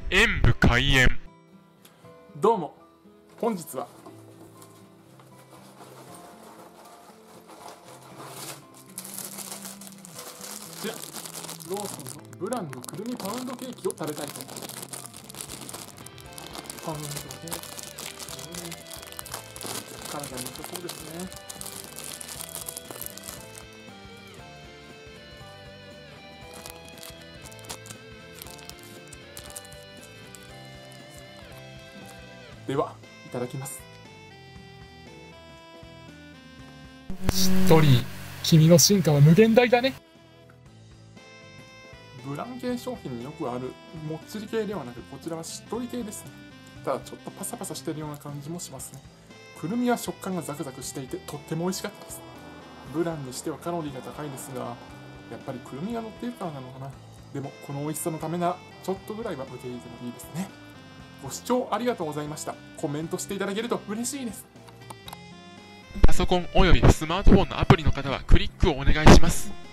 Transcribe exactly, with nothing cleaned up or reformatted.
演武開演。 どうも、本日はこちらローソンのブランのくるみパウンドケーキを食べたいと思います。パウンドケーキ、体に良さそうですね。では、いただきます。 しっとり、君の進化は無限大だね。 ブラン系商品によくあるもっちり系ではなく、こちらはしっとり系ですね。ただちょっとパサパサしてるような感じもしますね。くるみは食感がザクザクしていてとっても美味しかったです。ブランにしてはカロリーが高いですが、やっぱりくるみが乗っているからなのかな。でもこの美味しさのためならちょっとぐらいは受け入れてもいいですね。ご視聴ありがとうございました。コメントしていただけると嬉しいです。 パソコンおよびスマートフォンのアプリの方はクリックをお願いします。